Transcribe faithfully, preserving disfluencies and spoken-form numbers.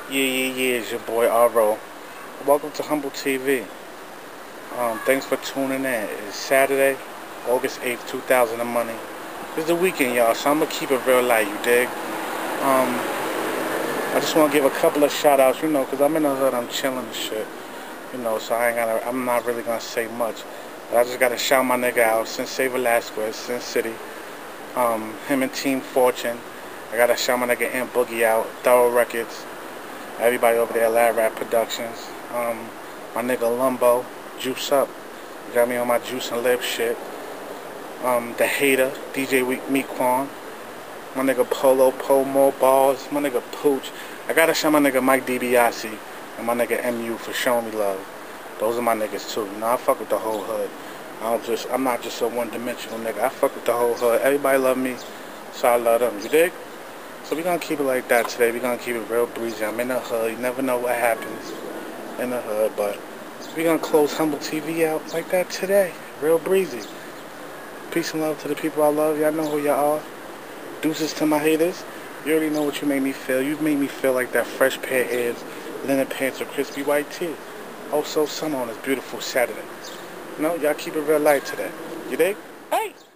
Yeah, yeah, yeah, it's your boy R O. Welcome to Humble T V. Um, thanks for tuning in. It's Saturday, August eighth, two thousand and money. It's the weekend, y'all, so I'm going to keep it real light, you dig? Um, I just want to give a couple of shout outs, you know, because I'm in the hood, I'm chilling and shit. You know, so I ain't gotta, I'm not really going to say much. But I just got to shout my nigga out, Sensei Velasquez, Sin City. Um, him and Team Fortune. I got to shout my nigga Ant Boogie out, Thorough Records. Everybody over there, Lab Rap Productions. Um, my nigga Lumbo, Juice Up. You got me on my Juice and Lip shit. Um, The Hater, D J Mequan. My nigga Polo, Po More Balls. My nigga Pooch. I gotta show my nigga Mike DiBiase and my nigga M U for showing me love. Those are my niggas too. You know, I fuck with the whole hood. I don't just, I'm not just a one-dimensional nigga. I fuck with the whole hood. Everybody love me, so I love them. You dig? So we gonna keep it like that today. We gonna keep it real breezy. I'm in the hood. You never know what happens in the hood, but we gonna close Humble T V out like that today. Real breezy. Peace and love to the people I love. Y'all know who y'all are. Deuces to my haters. You already know what you made me feel. You made me feel like that fresh pair of ears, linen pants with crispy white tee. Also, sun on this beautiful Saturday. You know, y'all keep it real light today. You dig? Hey!